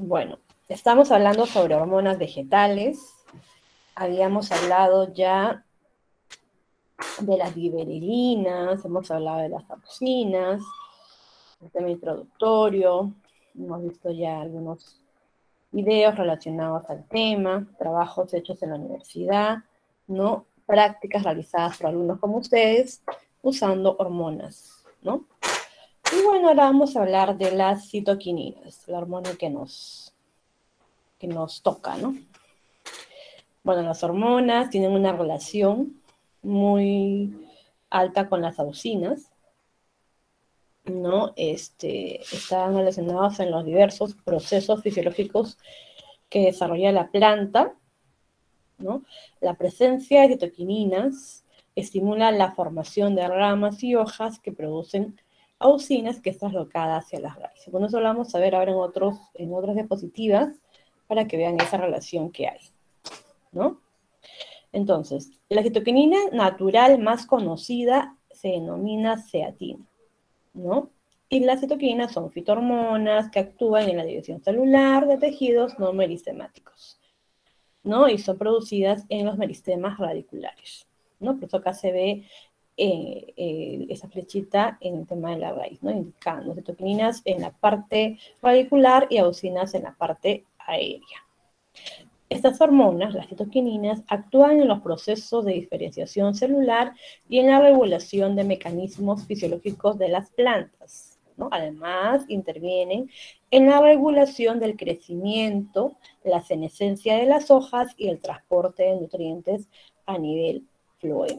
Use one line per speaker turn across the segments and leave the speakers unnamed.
Bueno, estamos hablando sobre hormonas vegetales. Habíamos hablado ya de las giberelinas, hemos hablado de las auxinas, el tema introductorio, hemos visto ya algunos videos relacionados al tema, trabajos hechos en la universidad, ¿no? Prácticas realizadas por alumnos como ustedes usando hormonas, ¿no? Y bueno, ahora vamos a hablar de las citoquininas, la hormona que nos toca, ¿no? Bueno, las hormonas tienen una relación muy alta con las auxinas, ¿no? Están relacionados en los diversos procesos fisiológicos que desarrolla la planta, ¿no? La presencia de citoquininas estimula la formación de ramas y hojas que producen auxinas, que es traslocada hacia las raíces. Bueno, eso lo vamos a ver ahora en otras diapositivas para que vean esa relación que hay, ¿no? Entonces, la citoquinina natural más conocida se denomina zeatina, ¿no? Y las citoquinas son fitohormonas que actúan en la división celular de tejidos no meristemáticos, ¿no? Y son producidas en los meristemas radiculares, ¿no? Por eso acá se ve esa flechita en el tema de la raíz, ¿no? Indicando citoquininas en la parte radicular y auxinas en la parte aérea. Estas hormonas, las citoquininas, actúan en los procesos de diferenciación celular y en la regulación de mecanismos fisiológicos de las plantas, ¿no? Además, intervienen en la regulación del crecimiento, la senescencia de las hojas y el transporte de nutrientes a nivel floema.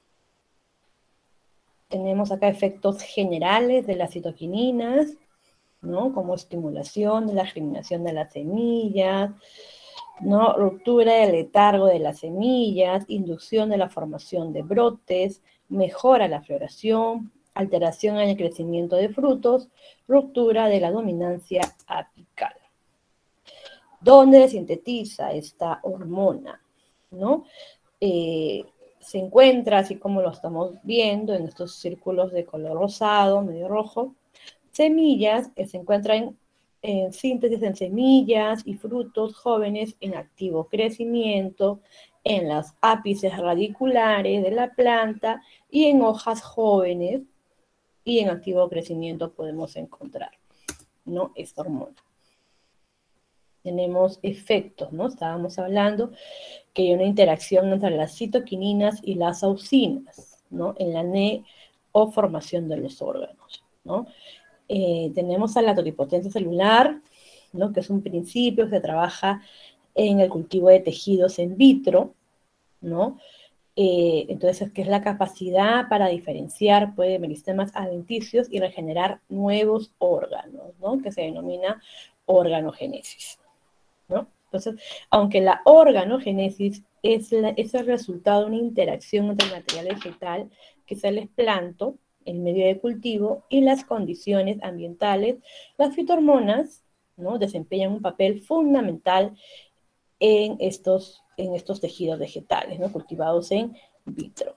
Tenemos acá efectos generales de las citoquininas, ¿no? Como estimulación de la germinación de las semillas, ¿no? Ruptura del letargo de las semillas, inducción de la formación de brotes, mejora la floración, alteración en el crecimiento de frutos, ruptura de la dominancia apical. ¿Dónde sintetiza esta hormona? ¿No? Se encuentra, así como lo estamos viendo, en estos círculos de color rosado, medio rojo, semillas que se encuentran en síntesis en semillas y frutos jóvenes en activo crecimiento, en las ápices radiculares de la planta y en hojas jóvenes y en activo crecimiento podemos encontrar, ¿no? Esta hormona. Tenemos efectos, ¿no? Estábamos hablando que hay una interacción entre las citoquininas y las auxinas, ¿no? En la neoformación de los órganos, ¿no? Tenemos a la totipotencia celular, ¿no? Que es un principio que se trabaja en el cultivo de tejidos in vitro, ¿no? Entonces, que es la capacidad para diferenciar pues, meristemas adventicios y regenerar nuevos órganos, ¿no? Que se denomina organogénesis, ¿no? Entonces, aunque la organogénesis es el resultado de una interacción entre el material vegetal, que es el esplanto, el medio de cultivo y las condiciones ambientales, las fitohormonas, ¿no? Desempeñan un papel fundamental en estos tejidos vegetales, ¿no? Cultivados in vitro.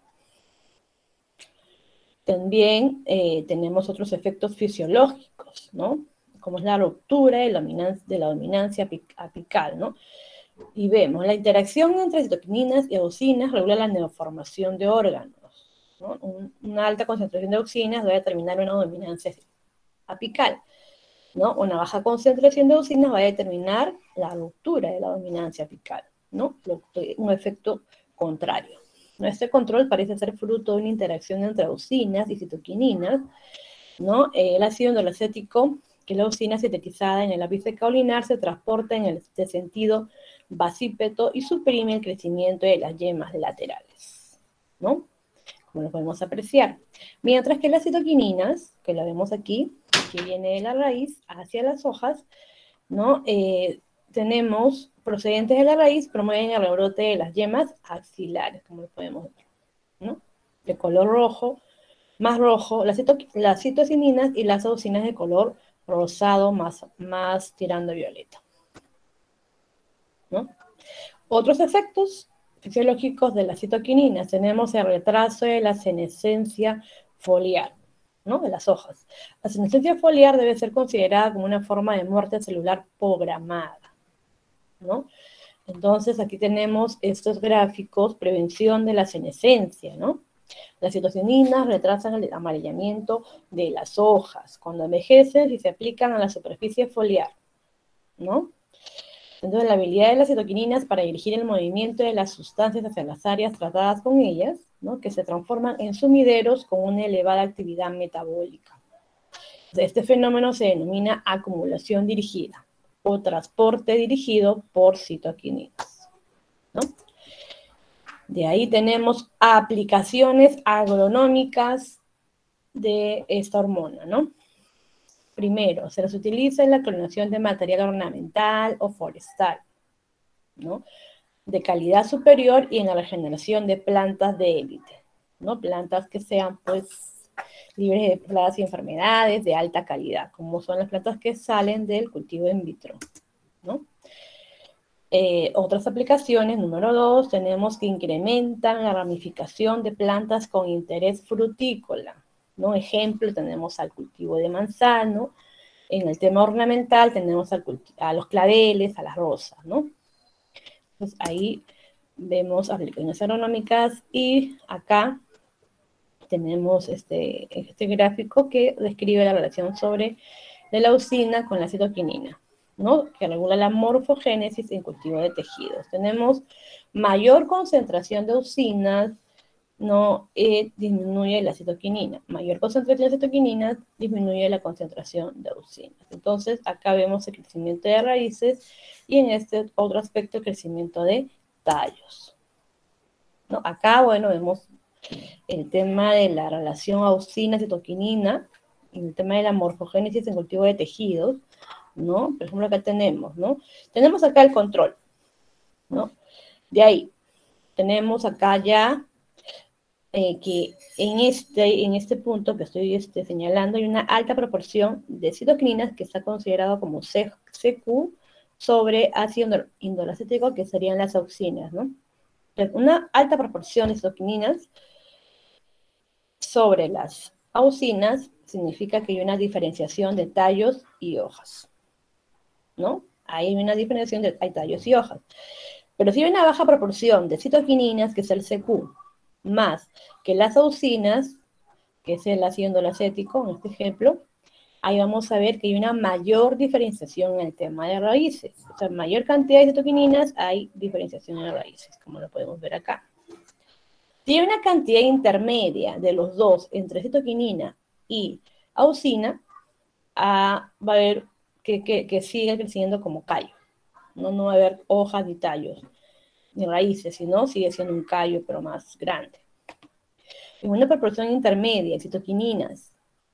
También tenemos otros efectos fisiológicos, ¿no? Como es la ruptura de la dominancia apical, ¿no? Y vemos, la interacción entre citoquininas y auxinas regula la neoformación de órganos, ¿no? Una alta concentración de auxinas va a determinar una dominancia apical, ¿no? Una baja concentración de auxinas va a determinar la ruptura de la dominancia apical, ¿no? Un efecto contrario. Este control parece ser fruto de una interacción entre auxinas y citoquininas, ¿no? El ácido endolacético, que es la auxina sintetizada en el ápice caulinar, se transporta en el sentido basípeto y suprime el crecimiento de las yemas laterales, ¿no? Como lo podemos apreciar. Mientras que las citoquininas, que la vemos aquí, que viene de la raíz hacia las hojas, ¿no? Tenemos procedentes de la raíz, promueven el rebrote de las yemas axilares, como lo podemos ver, ¿no? De color rojo, más rojo, las citocininas y las auxinas de color rosado más tirando violeta, ¿no? Otros efectos fisiológicos de las citoquininas, tenemos el retraso de la senescencia foliar, ¿no? De las hojas. La senescencia foliar debe ser considerada como una forma de muerte celular programada, ¿no? Entonces, aquí tenemos estos gráficos, prevención de la senescencia, ¿no? Las citocininas retrasan el amarillamiento de las hojas cuando envejecen y se aplican a la superficie foliar, ¿no? Entonces, la habilidad de las citoquininas para dirigir el movimiento de las sustancias hacia las áreas tratadas con ellas, ¿no? Que se transforman en sumideros con una elevada actividad metabólica. Este fenómeno se denomina acumulación dirigida o transporte dirigido por citoquininas, ¿no? De ahí tenemos aplicaciones agronómicas de esta hormona, ¿no? Primero, se las utiliza en la clonación de material ornamental o forestal, ¿no? De calidad superior y en la regeneración de plantas de élite, ¿no? Plantas que sean, pues, libres de plagas y enfermedades de alta calidad, como son las plantas que salen del cultivo in vitro, ¿no? Otras aplicaciones, número 2, tenemos que incrementan la ramificación de plantas con interés frutícola, ¿no? Ejemplo, tenemos al cultivo de manzano, en el tema ornamental tenemos a los claveles, a las rosas, ¿no? Entonces ahí vemos aplicaciones agronómicas y acá tenemos este gráfico que describe la relación sobre de la leucina con la citoquinina, ¿no? Que regula la morfogénesis en cultivo de tejidos. Tenemos mayor concentración de leucinas, ¿no? Disminuye la citoquinina. Mayor concentración de citoquinina disminuye la concentración de leucinas. Entonces, acá vemos el crecimiento de raíces y en este otro aspecto el crecimiento de tallos, ¿no? Acá, bueno, vemos el tema de la relación auxina-citoquinina, el tema de la morfogénesis en cultivo de tejidos, ¿no? Por ejemplo, acá tenemos, ¿no? Tenemos acá el control, ¿no? De ahí, tenemos acá ya que en este punto que estoy señalando hay una alta proporción de citoquininas que está considerado como CQ sobre ácido indolacético, que serían las auxinas, ¿no? Entonces, una alta proporción de citoquininas sobre las auxinas significa que hay una diferenciación de tallos y hojas, ¿no? Hay una diferenciación de hay tallos y hojas. Pero si hay una baja proporción de citoquininas, que es el CQ, más que las auxinas, que es el ácido indolacético, en este ejemplo, ahí vamos a ver que hay una mayor diferenciación en el tema de raíces. O sea, mayor cantidad de citoquininas, hay diferenciación en raíces, como lo podemos ver acá. Si hay una cantidad intermedia de los dos, entre citoquinina y auxina, va a haber que siga creciendo como callo. No va a haber hojas ni tallos, ni raíces, sino sigue siendo un callo, pero más grande. En una proporción intermedia de citoquininas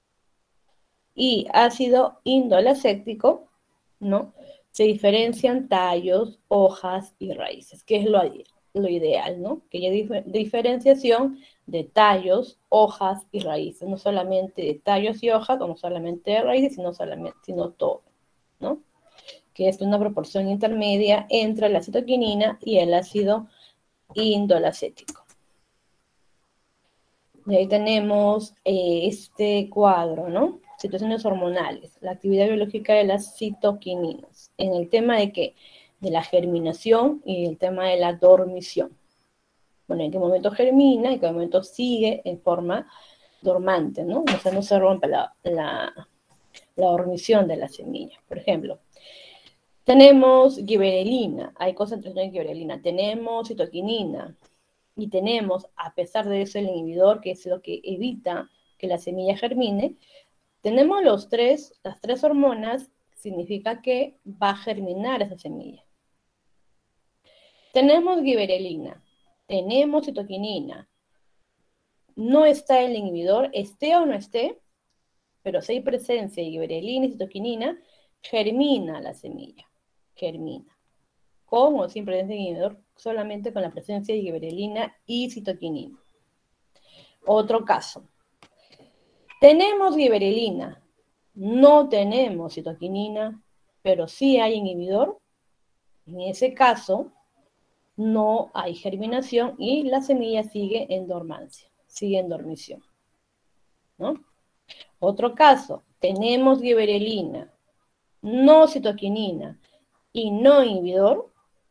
y ácido indolacético, ¿no? Se diferencian tallos, hojas y raíces, que es lo ideal, ¿no? Que haya diferenciación de tallos, hojas y raíces, no solamente de tallos y hojas, o no solamente de raíces, sino todo, ¿no? Que es una proporción intermedia entre la citoquinina y el ácido indolacético. Y ahí tenemos este cuadro, ¿no? Situaciones hormonales, la actividad biológica de las citoquininas. En el tema de qué? De la germinación y el tema de la dormición. Bueno, en qué momento germina, en qué momento sigue en forma dormante, ¿no? O sea, no se rompe la dormición de la semilla. Por ejemplo, tenemos giberelina, hay concentración de giberelina. Tenemos citoquinina, y tenemos, a pesar de eso, el inhibidor, que es lo que evita que la semilla germine, tenemos las tres hormonas, significa que va a germinar esa semilla. Tenemos giberelina, tenemos citoquinina, no está el inhibidor, esté o no esté, pero si hay presencia de giberelina y citoquinina, germina la semilla, germina. Con o sin presencia de inhibidor, solamente con la presencia de giberelina y citoquinina. Otro caso. Tenemos giberelina, no tenemos citoquinina, pero sí hay inhibidor. En ese caso, no hay germinación y la semilla sigue en dormancia, sigue en dormición, ¿no? Otro caso, tenemos giberelina, no citoquinina y no inhibidor,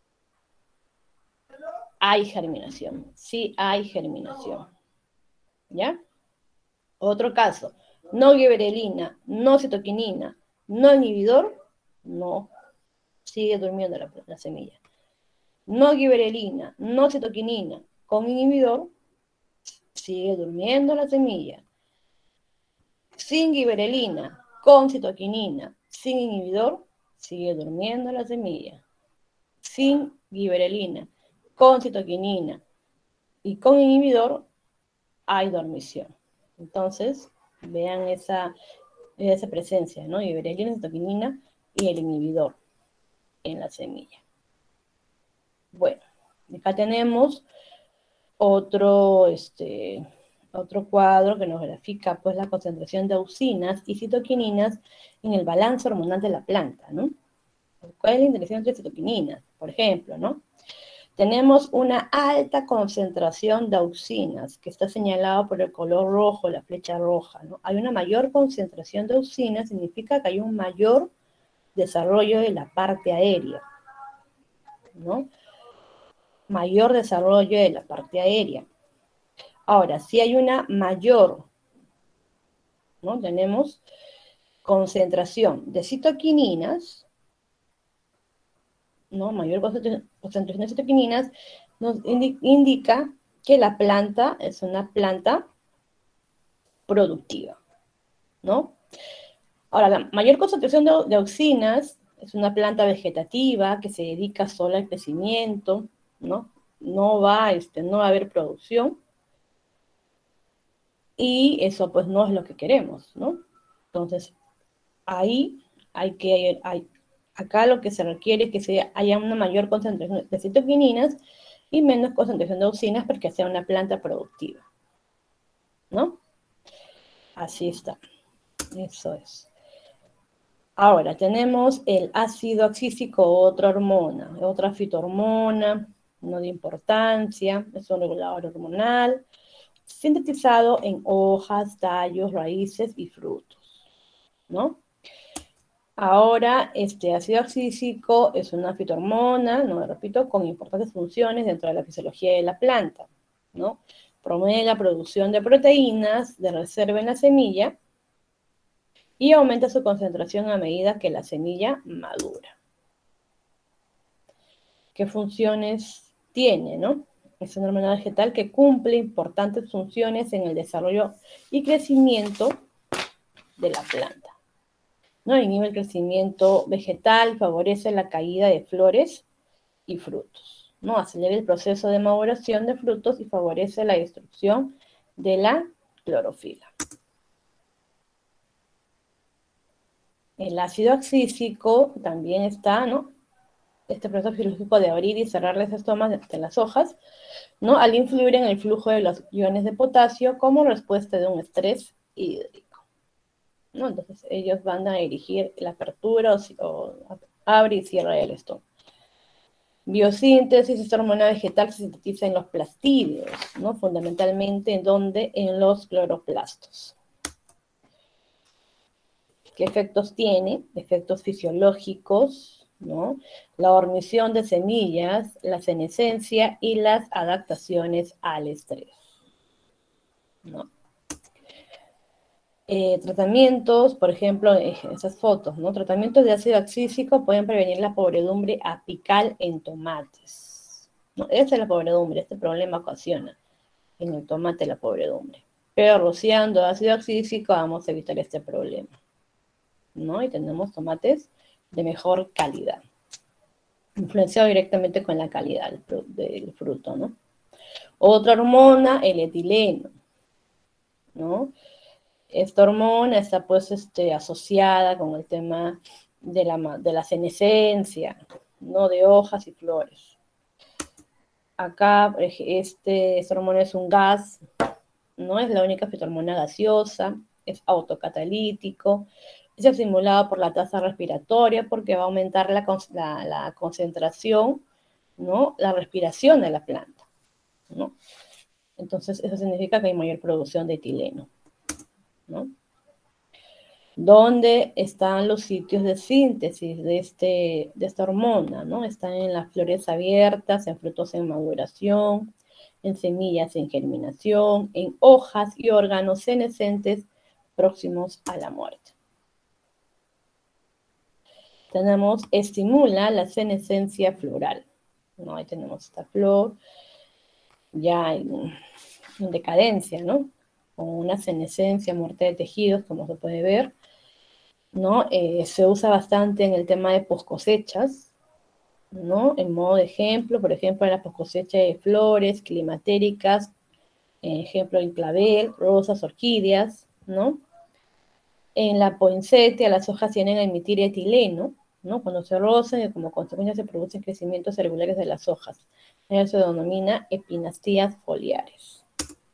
hay germinación. Sí hay germinación. ¿Ya? Otro caso, no giberelina, no citoquinina, no inhibidor, no, sigue durmiendo la semilla. No giberelina, no citoquinina, con inhibidor, sigue durmiendo la semilla. Sin giberelina, con citoquinina, sin inhibidor, sigue durmiendo la semilla. Sin giberelina, con citoquinina y con inhibidor, hay dormición. Entonces, vean esa presencia, ¿no? Giberelina, citoquinina y el inhibidor en la semilla. Bueno, acá tenemos otro cuadro que nos grafica pues la concentración de auxinas y citoquininas en el balance hormonal de la planta, ¿no? ¿Cuál es la interacción entre citoquininas? Por ejemplo, ¿no? Tenemos una alta concentración de auxinas, que está señalado por el color rojo, la flecha roja, ¿no? Hay una mayor concentración de auxinas, significa que hay un mayor desarrollo de la parte aérea, ¿no? Mayor desarrollo de la parte aérea. Ahora, si hay una mayor, ¿no? Tenemos concentración de citoquininas, ¿no? Mayor concentración de citoquininas nos indica que la planta es una planta productiva, ¿no? Ahora, la mayor concentración de auxinas es una planta vegetativa que se dedica solo al crecimiento, ¿no? No va a haber producción, y eso pues no es lo que queremos, ¿no? Entonces, ahí acá lo que se requiere es que haya una mayor concentración de citoquininas y menos concentración de auxinas porque sea una planta productiva, ¿no? Así está, eso es. Ahora, tenemos el ácido abscísico, otra hormona, otra fitohormona, no de importancia, es un regulador hormonal, sintetizado en hojas, tallos, raíces y frutos, ¿no? Ahora, este ácido abscísico es una fitohormona, no lo repito, con importantes funciones dentro de la fisiología de la planta, ¿no? Promueve la producción de proteínas de reserva en la semilla y aumenta su concentración a medida que la semilla madura. ¿Qué funciones tiene, no? Es una hormona vegetal que cumple importantes funciones en el desarrollo y crecimiento de la planta, ¿no? Inhibe el crecimiento vegetal, favorece la caída de flores y frutos, ¿no? Acelera el proceso de maduración de frutos y favorece la destrucción de la clorofila. El ácido abscísico también está, ¿no? Este proceso fisiológico de abrir y cerrar las estomas de las hojas, ¿no? Al influir en el flujo de los iones de potasio como respuesta de un estrés hídrico, ¿no? Entonces ellos van a dirigir la apertura o abre y cierra el estómago. Biosíntesis, esta hormona vegetal se sintetiza en los plastidios, ¿no? Fundamentalmente en donde, en los cloroplastos. ¿Qué efectos tiene? Efectos fisiológicos, ¿no? La hormisión de semillas, la senescencia y las adaptaciones al estrés, ¿no? Tratamientos, por ejemplo, esas fotos, ¿no? Tratamientos de ácido abscísico pueden prevenir la podredumbre apical en tomates, ¿no? Esa es la podredumbre, este problema ocasiona en el tomate la podredumbre. Pero rociando ácido abscísico vamos a evitar este problema, ¿no? Y tenemos tomates de mejor calidad, influenciado directamente con la calidad del fruto, ¿no? Otra hormona, el etileno, ¿no? Esta hormona está pues asociada con el tema de la senescencia, ¿no? De hojas y flores. Acá esta hormona es un gas, no es la única fitohormona gaseosa, es autocatalítico, es estimulado por la tasa respiratoria porque va a aumentar la concentración, ¿no? La respiración de la planta, ¿no? Entonces eso significa que hay mayor producción de etileno, ¿no? ¿Dónde están los sitios de síntesis de esta hormona, ¿no? Están en las flores abiertas, en frutos en maduración, en semillas en germinación, en hojas y órganos senescentes próximos a la muerte. Tenemos, estimula la senescencia floral, ¿no? Ahí tenemos esta flor ya en decadencia, ¿no? Con una senescencia, muerte de tejidos, como se puede ver, ¿no? Se usa bastante en el tema de poscosechas, ¿no? En modo de ejemplo, por ejemplo, en la poscosecha de flores climatéricas, ejemplo, en clavel, rosas, orquídeas, ¿no? En la poinsettia, las hojas tienden a emitir etileno, ¿no? Cuando se rozan y como consecuencia se producen crecimientos irregulares de las hojas. Eso se denomina epinastías foliares,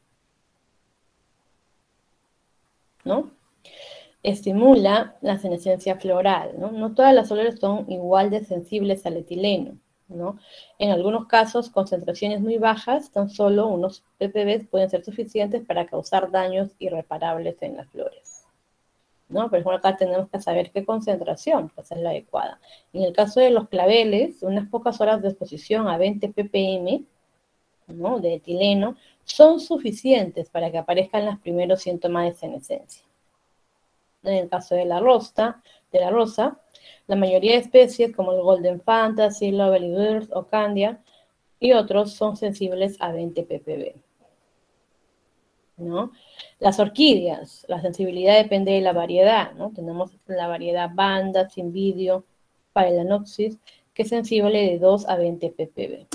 ¿no? Estimula la senescencia floral, ¿no? No todas las flores son igual de sensibles al etileno, ¿no? En algunos casos, concentraciones muy bajas, tan solo unos ppb pueden ser suficientes para causar daños irreparables en las flores, ¿no? Por ejemplo, acá tenemos que saber qué concentración pues, es la adecuada. En el caso de los claveles, unas pocas horas de exposición a 20 ppm, ¿no? De etileno son suficientes para que aparezcan los primeros síntomas de senescencia. En el caso de la rosa, la mayoría de especies como el Golden Fantasy, Lovely Bird o Candia y otros son sensibles a 20 ppb, ¿no? Las orquídeas, la sensibilidad depende de la variedad, ¿no? Tenemos la variedad Banda, Cymbidium, Phalaenopsis, que es sensible de 2 a 20 ppb.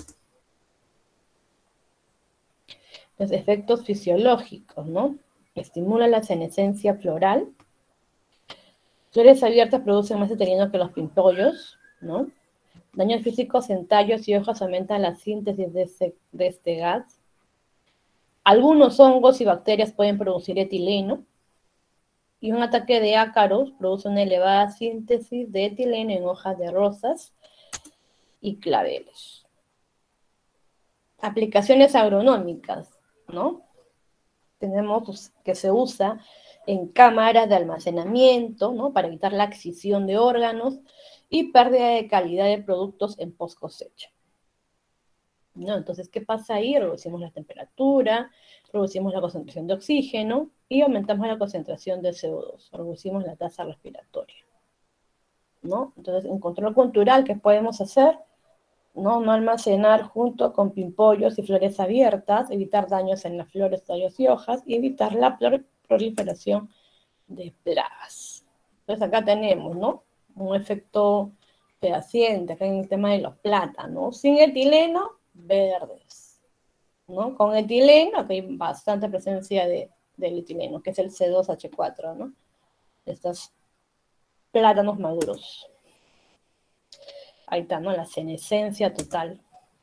Los efectos fisiológicos, ¿no? Estimula la senescencia floral. Flores abiertas producen más etileno que los pimpollos, ¿no? Daños físicos en tallos y hojas aumentan la síntesis de este gas. Algunos hongos y bacterias pueden producir etileno. Y un ataque de ácaros produce una elevada síntesis de etileno en hojas de rosas y claveles. Aplicaciones agronómicas, ¿no? Tenemos que se usa en cámaras de almacenamiento, ¿no? Para evitar la adquisición de órganos y pérdida de calidad de productos en post cosecha, ¿no? Entonces, ¿qué pasa ahí? Reducimos la temperatura, reducimos la concentración de oxígeno y aumentamos la concentración de CO2, reducimos la tasa respiratoria, ¿no? Entonces, en control cultural, ¿qué podemos hacer? No almacenar junto con pimpollos y flores abiertas, evitar daños en las flores, tallos y hojas y evitar la proliferación de plagas. Entonces acá tenemos, ¿no? Un efecto fehaciente acá en el tema de los plátanos. Sin etileno, verdes, ¿no? Con etileno, aquí hay bastante presencia del etileno, que es el C2H4, ¿no? Estos plátanos maduros. Ahí está, ¿no? La senescencia total.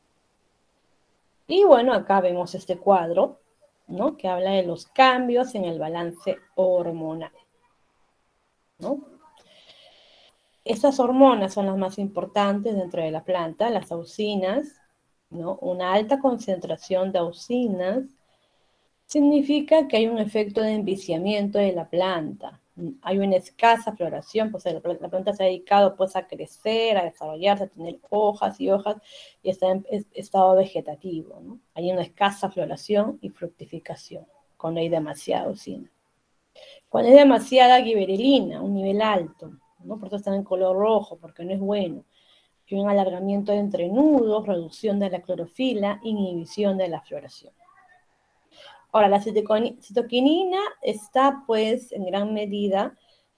Y bueno, acá vemos este cuadro, ¿no? Que habla de los cambios en el balance hormonal, ¿no? Estas hormonas son las más importantes dentro de la planta, las auxinas, ¿no? Una alta concentración de auxinas significa que hay un efecto de enviciamiento de la planta. Hay una escasa floración, pues la planta se ha dedicado pues a crecer, a desarrollarse, a tener hojas y hojas, y está en estado vegetativo, ¿no? Hay una escasa floración y fructificación, cuando hay demasiada auxina. Cuando hay demasiada giberelina, un nivel alto, ¿no? Por eso están en color rojo, porque no es bueno. Hay un alargamiento de entrenudos, reducción de la clorofila, inhibición de la floración. Ahora, la citoquinina está, pues, en gran medida,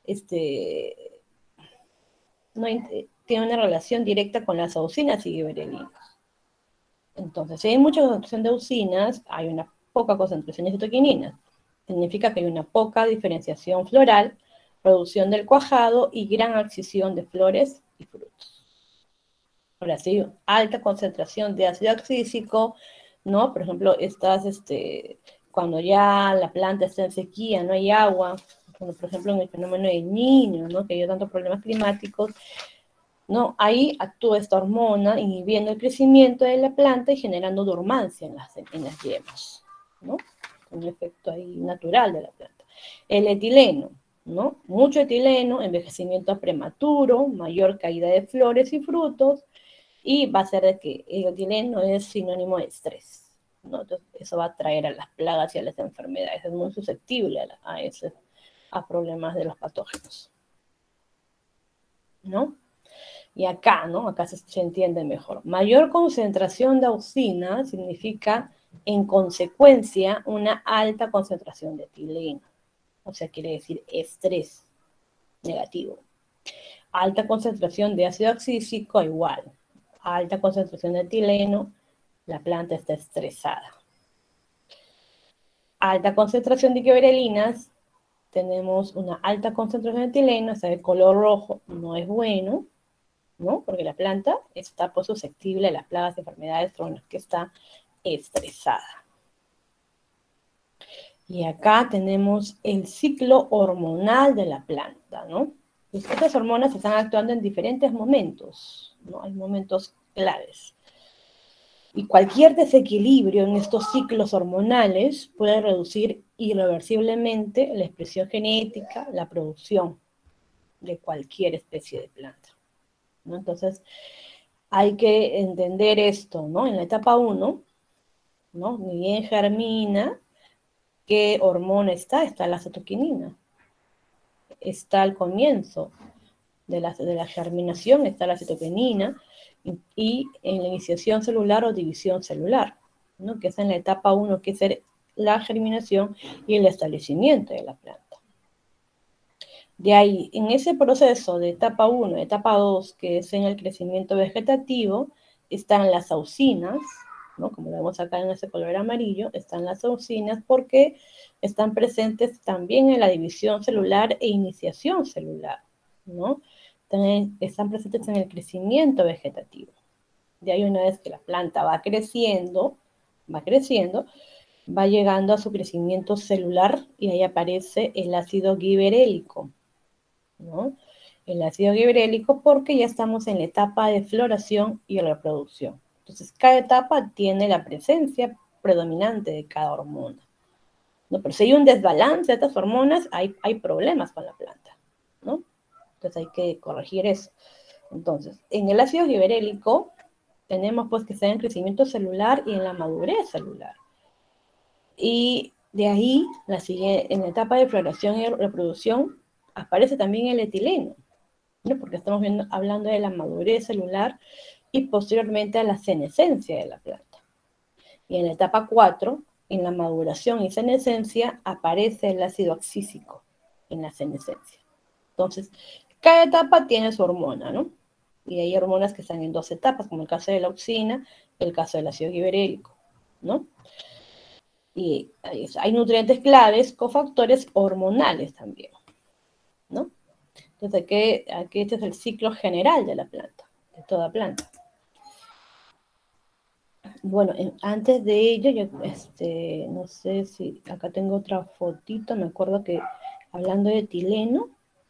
tiene una relación directa con las auxinas y giberelinas. Entonces, si hay mucha concentración de auxinas, hay una poca concentración de citoquininas. Significa que hay una poca diferenciación floral, producción del cuajado y gran adquisición de flores y frutos. Ahora sí, alta concentración de ácido oxídico, ¿no? Por ejemplo, cuando ya la planta está en sequía, no hay agua, como por ejemplo en el fenómeno del Niño, ¿no? Que hay tantos problemas climáticos, ¿no? Ahí actúa esta hormona inhibiendo el crecimiento de la planta y generando dormancia en las yemas, ¿no? Un efecto ahí natural de la planta. El etileno, ¿no? Mucho etileno, envejecimiento prematuro, mayor caída de flores y frutos, y va a ser de que el etileno es sinónimo de estrés, ¿no? Entonces, eso va a traer a las plagas y a las enfermedades, es muy susceptible a problemas de los patógenos, ¿no? Y acá, ¿no? Acá se entiende mejor. Mayor concentración de auxina significa, en consecuencia, una alta concentración de etileno. O sea, quiere decir estrés negativo. Alta concentración de ácido oxílico, igual. Alta concentración de etileno, la planta está estresada. Alta concentración de giberelinas, tenemos una alta concentración de etileno, está de color rojo, no es bueno, ¿no? Porque la planta está pues, susceptible a las plagas y enfermedades con las que está estresada. Y acá tenemos el ciclo hormonal de la planta, ¿no? Pues estas hormonas están actuando en diferentes momentos, ¿no? Hay momentos claves. Y cualquier desequilibrio en estos ciclos hormonales puede reducir irreversiblemente la expresión genética, la producción de cualquier especie de planta, ¿no? Entonces, hay que entender esto, ¿no? En la etapa 1, ¿no? Ni bien germina, ¿qué hormona está? Está la citoquinina. Está al comienzo de la germinación, está la citoquinina, y en la iniciación celular o división celular, ¿no? Que es en la etapa 1, que es la germinación y el establecimiento de la planta. De ahí, en ese proceso de etapa 1, etapa 2, que es en el crecimiento vegetativo, están las auxinas, ¿no? Como lo vemos acá en ese color amarillo, están las auxinas porque están presentes también en la división celular e iniciación celular, ¿no? También están presentes en el crecimiento vegetativo. De ahí, una vez que la planta va creciendo, va llegando a su crecimiento celular y ahí aparece el ácido giberélico, ¿no? El ácido giberélico porque ya estamos en la etapa de floración y reproducción. Entonces, cada etapa tiene la presencia predominante de cada hormona, ¿no? Pero si hay un desbalance de estas hormonas, hay problemas con la planta, ¿no? Entonces hay que corregir eso. Entonces, en el ácido giberélico tenemos pues que está en crecimiento celular y en la madurez celular. Y de ahí, en la etapa de floración y reproducción, aparece también el etileno, ¿no? Porque estamos hablando de la madurez celular y posteriormente a la senescencia de la planta. Y en la etapa 4, en la maduración y senescencia, aparece el ácido oxílico en la senescencia. Entonces, cada etapa tiene su hormona, ¿no? Y hay hormonas que están en 2 etapas, como el caso de la auxina, el caso del ácido giberélico, ¿no? Y hay nutrientes claves, cofactores hormonales también, ¿no? Entonces, aquí este es el ciclo general de la planta, de toda planta. Bueno, antes de ello, yo no sé si acá tengo otra fotito, me acuerdo que hablando de etileno,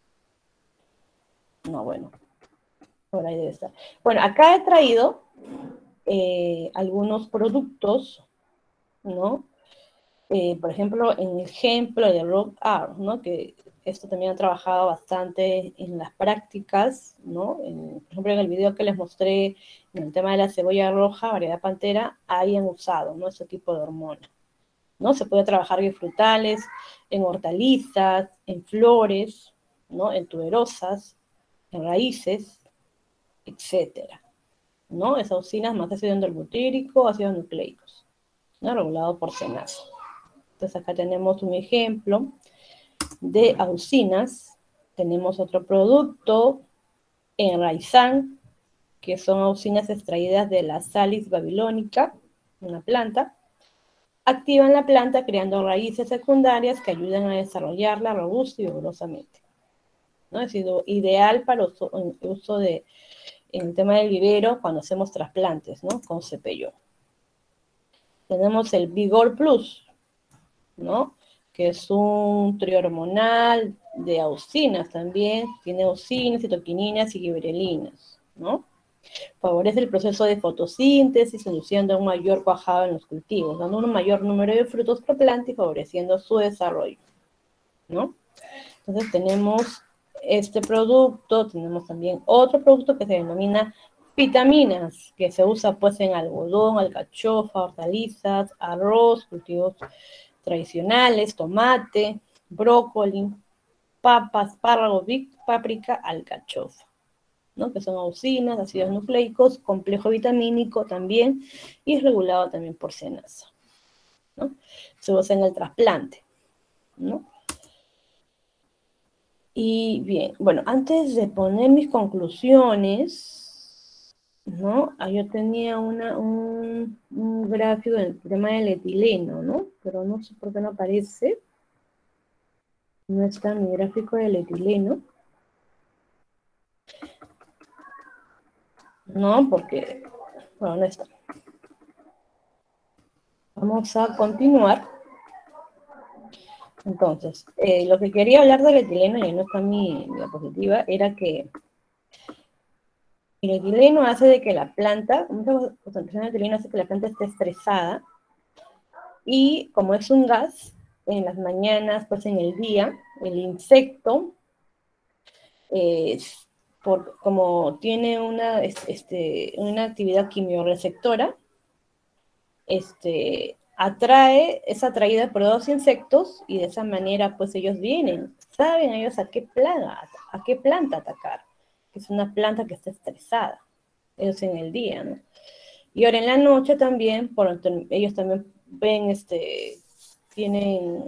no, bueno, por ahí debe estar. Bueno, acá he traído algunos productos, ¿no? Por ejemplo, en el ejemplo de Rock Art, ¿no? Que esto también ha trabajado bastante en las prácticas, ¿no? Por ejemplo, en el video que les mostré en el tema de la cebolla roja, variedad pantera, hayan usado, ¿no? Ese tipo de hormona, ¿no? Se puede trabajar en frutales, en hortalizas, en flores, ¿no? En tuberosas, en raíces, etcétera, ¿no? Esas auxinas más ácido endolbutírico, ácidos nucleicos, ¿no? Regulado por SENASA. Entonces acá tenemos un ejemplo de auxinas. Tenemos otro producto, Enraizan, que son auxinas extraídas de la Salix babilónica, una planta. Activan la planta creando raíces secundarias que ayudan a desarrollarla robusta y vigorosamente, ¿no? Es ideal para uso en el tema del vivero cuando hacemos trasplantes, ¿no? Con cepello. Tenemos el Vigor Plus, ¿no? Que es un trihormonal de auxinas también, tiene auxinas, citoquininas y giberelinas, ¿no? Favorece el proceso de fotosíntesis, induciendo un mayor cuajado en los cultivos, dando un mayor número de frutos por planta y favoreciendo su desarrollo, ¿no? Entonces tenemos este producto, tenemos también otro producto que se denomina vitaminas, que se usa pues en algodón, alcachofa, hortalizas, arroz, cultivos tradicionales, tomate, brócoli, papas, espárragos, páprica, alcachofa, ¿no? Que son auxinas, ácidos nucleicos, complejo vitamínico también, y es regulado también por SENASA, ¿no? Se usa en el trasplante, ¿no? Y bien, bueno, antes de poner mis conclusiones, ¿no? Yo tenía un gráfico del tema del etileno, ¿no? Pero no sé por qué no aparece. No está mi gráfico del etileno. No, porque, bueno, no está. Vamos a continuar. Entonces, lo que quería hablar del etileno, y no está en mi diapositiva, era que el etileno hace de que la planta, mucha concentración de etileno hace que la planta esté estresada, y como es un gas, en las mañanas, pues en el día, el insecto, como tiene una actividad quimiorreceptora, es atraída por dos insectos, y de esa manera pues ellos vienen, saben ellos a qué planta atacar, que es una planta que está estresada, ellos en el día, ¿no? Y ahora en la noche también, ellos también ven, tienen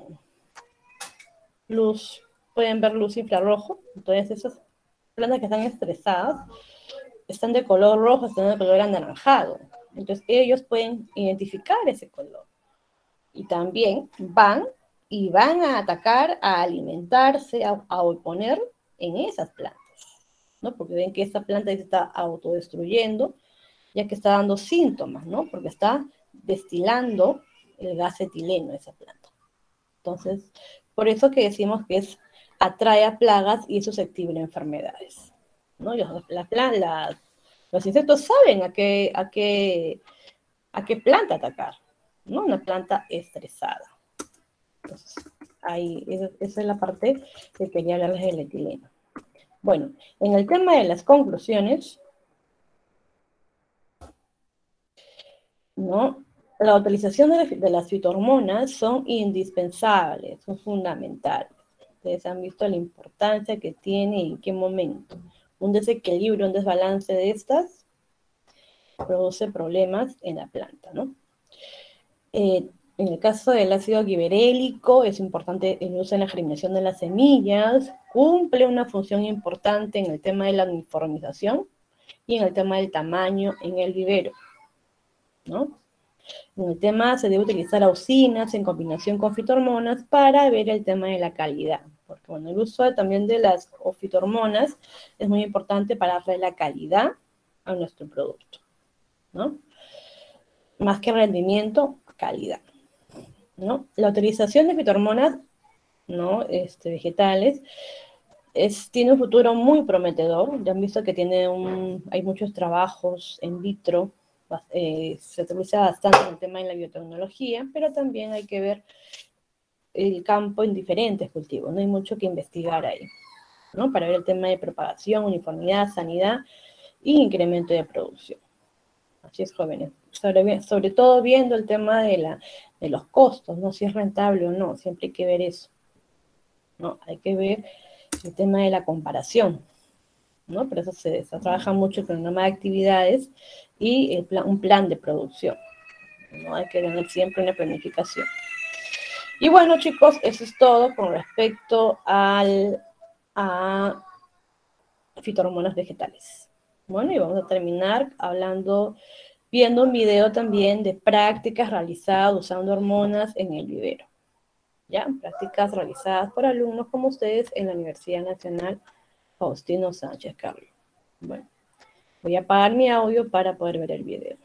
luz, pueden ver luz infrarrojo, entonces esas plantas que están estresadas están de color rojo, están de color anaranjado, entonces ellos pueden identificar ese color. Y también van a atacar, a alimentarse, a oponer en esas plantas, ¿no? Porque ven que esta planta se está autodestruyendo, ya que está dando síntomas, ¿no? Porque está destilando el gas etileno esa planta. Entonces, por eso que decimos que atrae a plagas y es susceptible a enfermedades, ¿no? Los insectos saben a qué planta atacar, ¿no? Una planta estresada. Entonces, esa es la parte que quería hablarles del etileno. Bueno, en el tema de las conclusiones, ¿no? La utilización de las fitohormonas son indispensables, son fundamentales. Ustedes han visto la importancia que tiene y en qué momento. Un desequilibrio, un desbalance de estas produce problemas en la planta, ¿no? En el caso del ácido giberélico, es importante el uso en la germinación de las semillas, cumple una función importante en el tema de la uniformización y en el tema del tamaño en el vivero, ¿no? En el tema se debe utilizar auxinas en combinación con fitohormonas para ver el tema de la calidad, porque bueno, el uso también de las fitohormonas es muy importante para darle la calidad a nuestro producto, ¿no? Más que rendimiento, calidad, ¿no? La utilización de fitohormonas, ¿no? Vegetales tiene un futuro muy prometedor. Ya han visto que hay muchos trabajos en vitro, se utiliza bastante en el tema de la biotecnología, pero también hay que ver el campo en diferentes cultivos, no hay mucho que investigar ahí, ¿no? Para ver el tema de propagación, uniformidad, sanidad y incremento de producción. Así es, jóvenes. Sobre todo viendo el tema de los costos, ¿no? Si es rentable o no, siempre hay que ver eso, ¿no? Hay que ver el tema de la comparación, ¿no? Por eso se trabaja mucho el programa de actividades y un plan de producción, ¿no? Hay que tener siempre una planificación. Y bueno, chicos, eso es todo con respecto a fitohormonas vegetales. Bueno, y vamos a terminar viendo un video también de prácticas realizadas usando hormonas en el vivero. ¿Ya? Prácticas realizadas por alumnos como ustedes en la Universidad Nacional Faustino Sánchez Carrió. Bueno, voy a apagar mi audio para poder ver el video.